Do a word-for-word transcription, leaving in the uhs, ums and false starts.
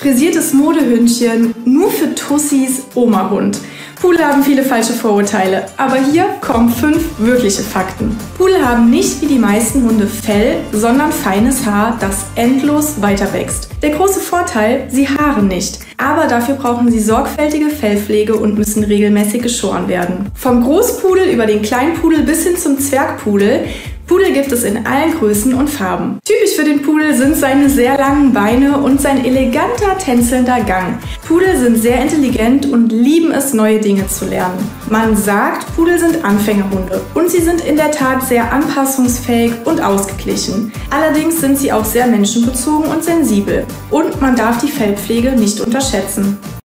Frisiertes Modehündchen, nur für Tussis, Oma-Hund. Pudel haben viele falsche Vorurteile, aber hier kommen fünf wirkliche Fakten. Pudel haben nicht wie die meisten Hunde Fell, sondern feines Haar, das endlos weiter wächst. Der große Vorteil, sie haaren nicht, aber dafür brauchen sie sorgfältige Fellpflege und müssen regelmäßig geschoren werden. Vom Großpudel über den Kleinpudel bis hin zum Zwergpudel, Pudel gibt es in allen Größen und Farben. Typisch für den Pudel sind seine sehr langen Beine und sein eleganter, tänzelnder Gang. Pudel sind sehr intelligent und lieben es, neue Dinge zu lernen. Man sagt, Pudel sind Anfängerhunde und sie sind in der Tat sehr anpassungsfähig und ausgeglichen. Allerdings sind sie auch sehr menschenbezogen und sensibel. Und man darf die Fellpflege nicht unterschätzen.